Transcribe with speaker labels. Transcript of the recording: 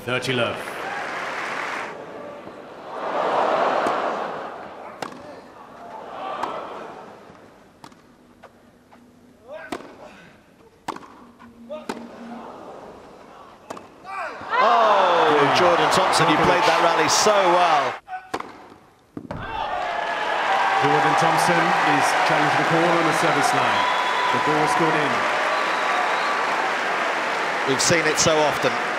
Speaker 1: 30 love.
Speaker 2: Oh, Jordan Thompson, you played that rally so well.
Speaker 1: Jordan Thompson is challenging the call on the service line. The ball scored in.
Speaker 2: We've seen it so often.